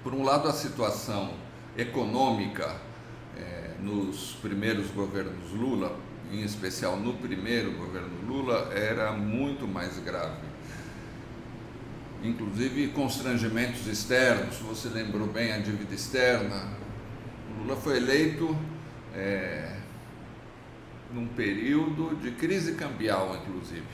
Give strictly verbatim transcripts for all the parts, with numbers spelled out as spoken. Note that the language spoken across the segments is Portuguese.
Por um lado, a situação econômica eh, nos primeiros governos Lula, em especial no primeiro governo Lula, era muito mais grave. Inclusive constrangimentos externos, você lembrou bem a dívida externa. Lula foi eleito é, num período de crise cambial, inclusive.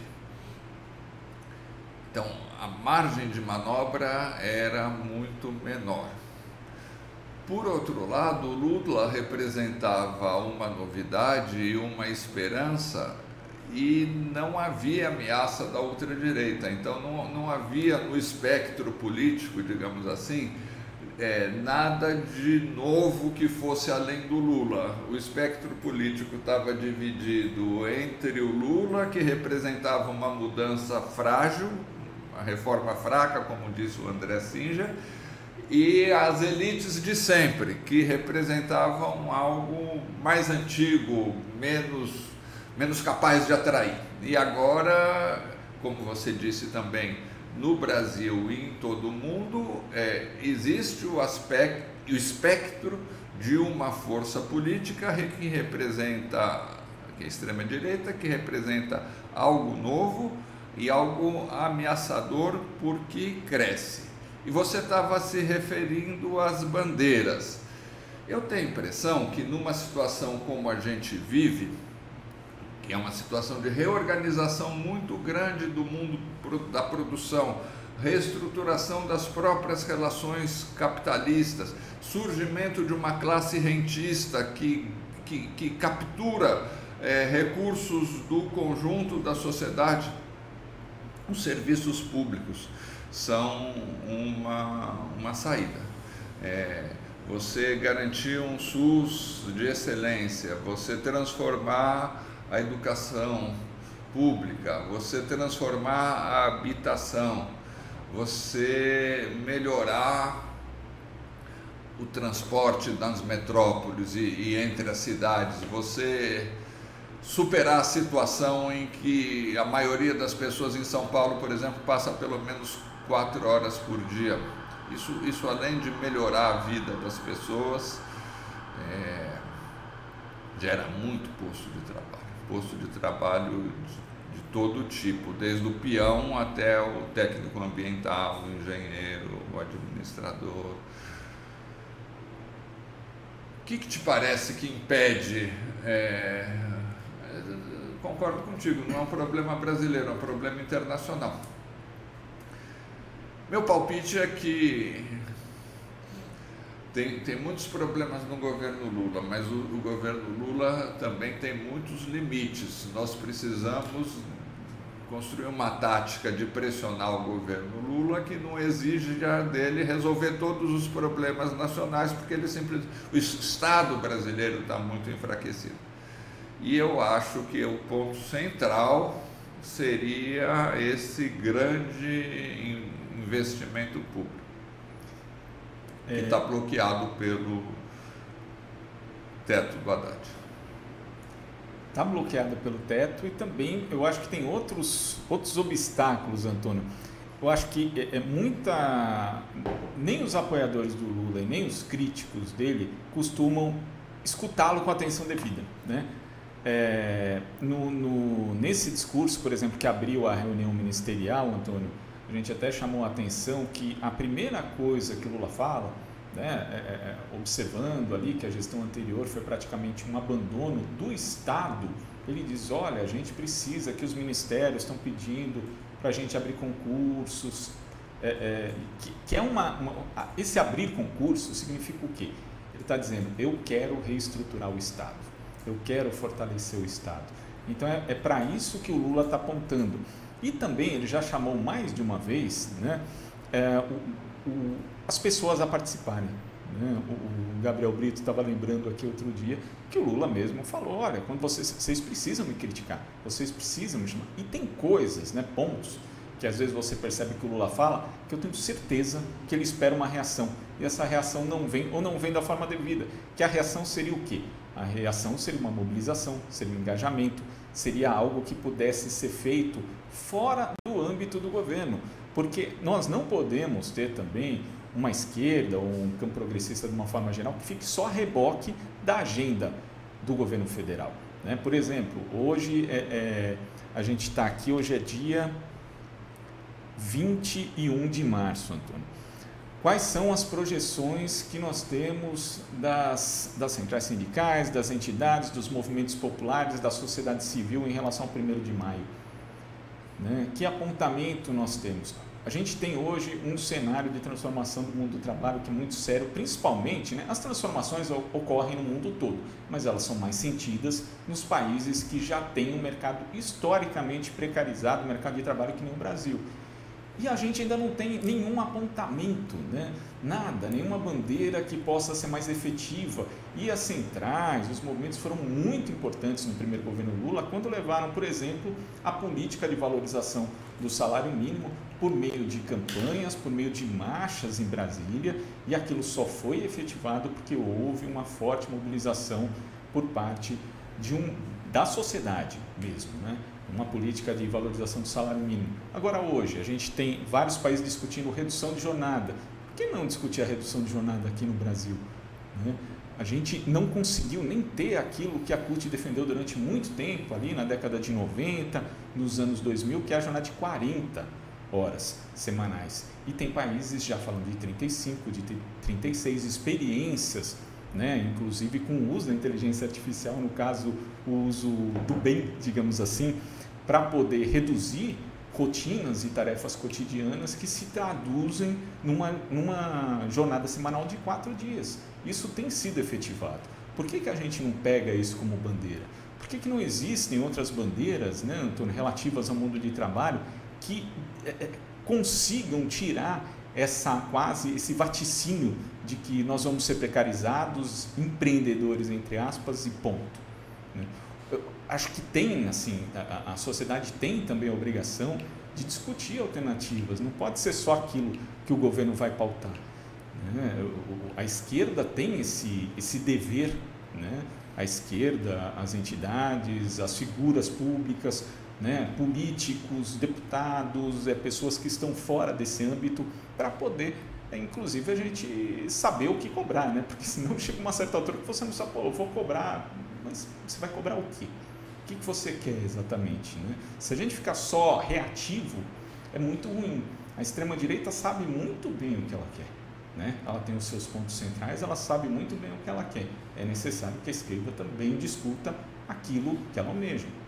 Então, a margem de manobra era muito menor. Por outro lado, Lula representava uma novidade e uma esperança e não havia ameaça da ultradireita. Então, não, não havia no espectro político, digamos assim, é, nada de novo que fosse além do Lula. O espectro político estava dividido entre o Lula, que representava uma mudança frágil, uma reforma fraca, como disse o André Singer, e as elites de sempre, que representavam algo mais antigo, menos, menos capaz de atrair. E agora, como você disse também, no Brasil e em todo o mundo, é, existe o, aspecto, o espectro de uma força política que representa, que é a extrema-direita, que representa algo novo e algo ameaçador porque cresce. E você estava se referindo às bandeiras. Eu tenho a impressão que numa situação como a gente vive, que é uma situação de reorganização muito grande do mundo da produção, reestruturação das próprias relações capitalistas, surgimento de uma classe rentista que, que, que captura é, recursos do conjunto da sociedade, os serviços públicos são uma, uma saída. É, você garantir um SUS de excelência, você transformar a educação pública, você transformar a habitação, você melhorar o transporte nas metrópoles e, e entre as cidades, você superar a situação em que a maioria das pessoas em São Paulo, por exemplo, passa pelo menos quatro horas por dia. Isso, isso além de melhorar a vida das pessoas, é, gera muito posto de trabalho. Posto de trabalho de, de todo tipo, desde o peão até o técnico ambiental, o engenheiro, o administrador. O que, que te parece que impede? É, concordo contigo, não é um problema brasileiro, é um problema internacional. Meu palpite é que tem, tem muitos problemas no governo Lula, mas o, o governo Lula também tem muitos limites. Nós precisamos construir uma tática de pressionar o governo Lula que não exige já dele resolver todos os problemas nacionais, porque ele simplesmente, o Estado brasileiro está muito enfraquecido. E eu acho que o ponto central seria esse grande investimento público, que está é... bloqueado pelo teto do Haddad. Está bloqueado pelo teto e também eu acho que tem outros, outros obstáculos, Antônio. Eu acho que é, é muita... nem os apoiadores do Lula e nem os críticos dele costumam escutá-lo com atenção devida, né? É, no, no, nesse discurso, por exemplo, que abriu a reunião ministerial, Antônio, a gente até chamou a atenção que a primeira coisa que o Lula fala, né, é, é, observando ali que a gestão anterior foi praticamente um abandono do Estado, ele diz, olha, a gente precisa, que os ministérios estão pedindo para a gente abrir concursos, é, é, que, que é uma, uma... Esse abrir concurso significa o quê? Ele está dizendo, eu quero reestruturar o Estado, eu quero fortalecer o Estado. Então é, é para isso que o Lula está apontando. E também ele já chamou mais de uma vez, né, é, o, o, as pessoas a participarem. Né? O, o Gabriel Brito estava lembrando aqui outro dia que o Lula mesmo falou, olha, quando vocês, vocês precisam me criticar, vocês precisam me chamar. E tem coisas, né, pontos, que às vezes você percebe que o Lula fala, que eu tenho certeza que ele espera uma reação. E essa reação não vem, ou não vem da forma devida. Que a reação seria o quê? A reação seria uma mobilização, seria um engajamento, seria algo que pudesse ser feito fora do âmbito do governo, porque nós não podemos ter também uma esquerda ou um campo progressista de uma forma geral que fique só a reboque da agenda do governo federal, né? Por exemplo, hoje é, é, a gente está aqui, hoje é dia vinte e um de março, Antônio. Quais são as projeções que nós temos das, das centrais sindicais, das entidades, dos movimentos populares, da sociedade civil em relação ao primeiro de maio? Né? Que apontamento nós temos? A gente tem hoje um cenário de transformação do mundo do trabalho que é muito sério, principalmente, né? As transformações ocorrem no mundo todo, mas elas são mais sentidas nos países que já têm um mercado historicamente precarizado, um mercado de trabalho que nem o Brasil. E a gente ainda não tem nenhum apontamento, né? Nada, nenhuma bandeira que possa ser mais efetiva. E as centrais, os movimentos foram muito importantes no primeiro governo Lula, quando levaram, por exemplo, a política de valorização do salário mínimo por meio de campanhas, por meio de marchas em Brasília, e aquilo só foi efetivado porque houve uma forte mobilização por parte de um, da sociedade mesmo, né? Uma política de valorização do salário mínimo. Agora, hoje, a gente tem vários países discutindo redução de jornada. Por que não discutir a redução de jornada aqui no Brasil? Né? A gente não conseguiu nem ter aquilo que a C U T defendeu durante muito tempo, ali na década de noventa, nos anos dois mil, que é a jornada de quarenta horas semanais. E tem países já falando de trinta e cinco, de trinta e seis experiências, né? Inclusive com o uso da inteligência artificial, no caso, o uso do bem, digamos assim, para poder reduzir rotinas e tarefas cotidianas que se traduzem numa, numa jornada semanal de quatro dias. Isso tem sido efetivado. Por que que a gente não pega isso como bandeira? Por que que não existem outras bandeiras, né, Antônio, relativas ao mundo de trabalho que é, consigam tirar essa quase esse vaticínio de que nós vamos ser precarizados, empreendedores entre aspas e ponto, né? Eu acho que tem, assim, a, a sociedade tem também a obrigação de discutir alternativas, não pode ser só aquilo que o governo vai pautar, né? A esquerda tem esse, esse dever, né? A esquerda, as entidades, as figuras públicas, né? Políticos, deputados, é, pessoas que estão fora desse âmbito, para poder, é, inclusive, a gente saber o que cobrar, né? Porque senão chega uma certa altura que você não sabe, pô, eu vou cobrar, mas você vai cobrar o quê? O que que você quer exatamente, né? Se a gente ficar só reativo, é muito ruim. A extrema-direita sabe muito bem o que ela quer, né? Ela tem os seus pontos centrais, ela sabe muito bem o que ela quer. É necessário que a esquerda também discuta aquilo que ela almeja.